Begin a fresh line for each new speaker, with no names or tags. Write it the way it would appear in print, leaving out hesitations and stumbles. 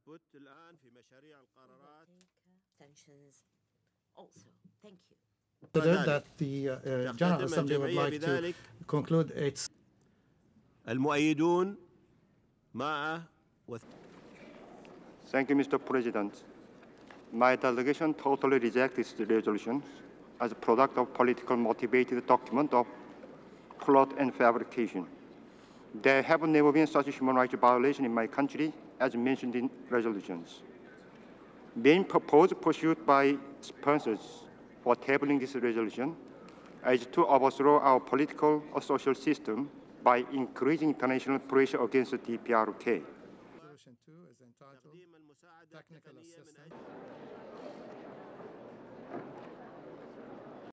Also, thank you.
That the General Assembly would like to conclude its.
المؤيدون مع.
Thank you, Mr. President. My delegation totally rejects this resolution as a product of political motivated document of plot and fabrication. There have never been such human rights violation in my country as mentioned in resolutions. Main purpose pursued by sponsors for tabling this resolution is to overthrow our political or social system by increasing international pressure against the DPRK.
Resolution 2 is entitled Technical Assistance.